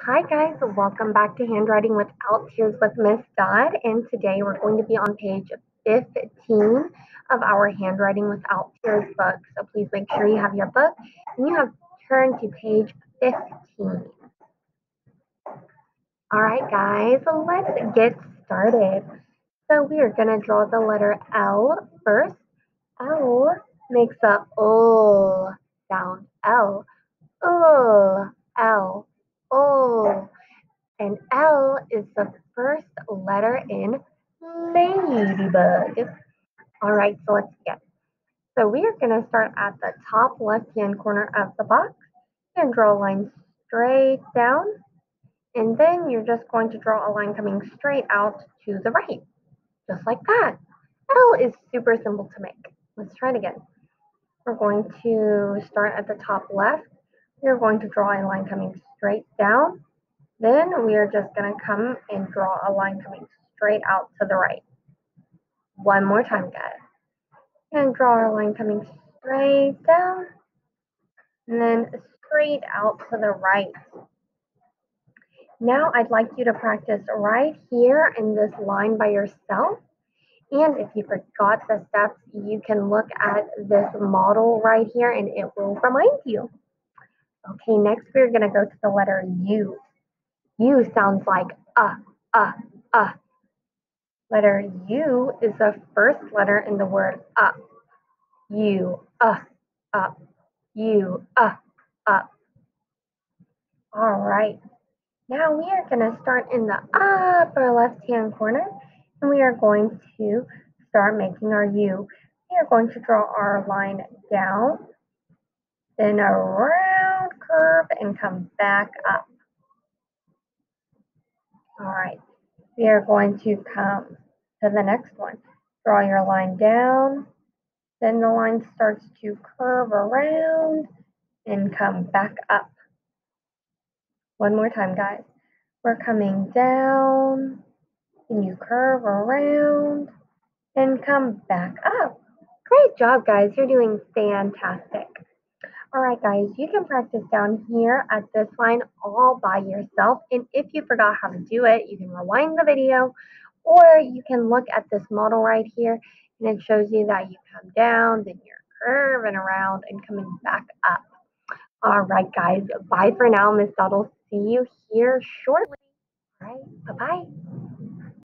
Hi guys, welcome back to Handwriting Without Tears with Miss Dodd, and today we're going to be on page 15 of our Handwriting Without Tears book. So please make sure you have your book and you have turned to page 15. Alright guys, so let's get started. So we are going to draw the letter L first. L makes a L sound. L. L. O. And L is the first letter in ladybug. All right, so let's begin. So we are going to start at the top left-hand corner of the box and draw a line straight down. And then you're just going to draw a line coming straight out to the right, just like that. L is super simple to make. Let's try it again. We're going to start at the top left. We're going to draw a line coming straight down. Then we are just going to come and draw a line coming straight out to the right. One more time, guys. And draw our line coming straight down. And then straight out to the right. Now I'd like you to practice right here in this line by yourself. And if you forgot the steps, you can look at this model right here and it will remind you. Okay, next we're going to go to the letter U. U sounds like uh. Letter U is the first letter in the word up. U, up. U, up. All right. Now we are going to start in the upper left-hand corner, and we are going to start making our U. We are going to draw our line down, then a round curve, and come back up. All right. We are going to come to the next one. Draw your line down. Then the line starts to curve around and come back up. One more time, guys. We're coming down, and you curve around and come back up. Great job, guys. You're doing fantastic. All right, guys, you can practice down here at this line all by yourself. And if you forgot how to do it, you can rewind the video, or you can look at this model right here, and it shows you that you come down, then you're curving around and coming back up. All right, guys, bye for now. Miss Dodd will see you here shortly. All right, bye-bye.